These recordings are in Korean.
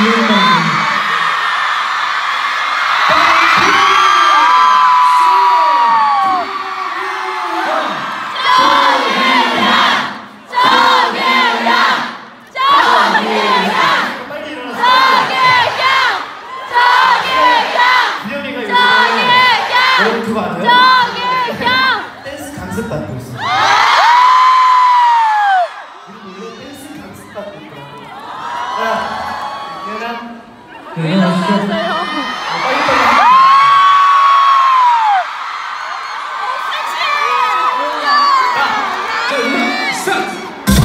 여러분 그거 아세요? 댄스 강습 받고 있어요. 우리 원래 댄스 강습 받고 있더라고요. 자, 예은아 안녕하세요. 빨리 자, 음악 스타트!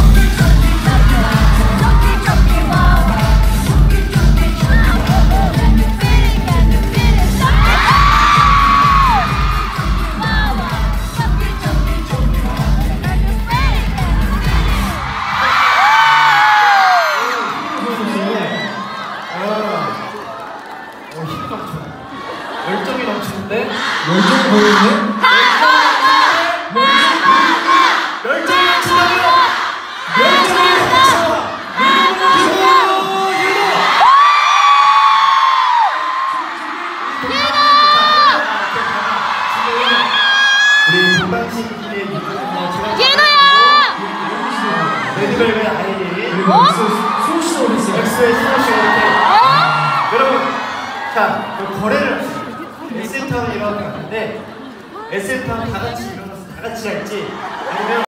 열정이 넘치는데? 열정이 보이는데? 열정이 넘친다고요? 열정이 넘쳐! 우리 동방신기의 레드벨벳 아이리 소시도 오셨어요. 엑소의 소시가 이렇게 여러분, 자, 거래를 합시다. SM타운 일어나는 거 같은데 SM타운 다 같이 일어나서 다 같이 할지 아니면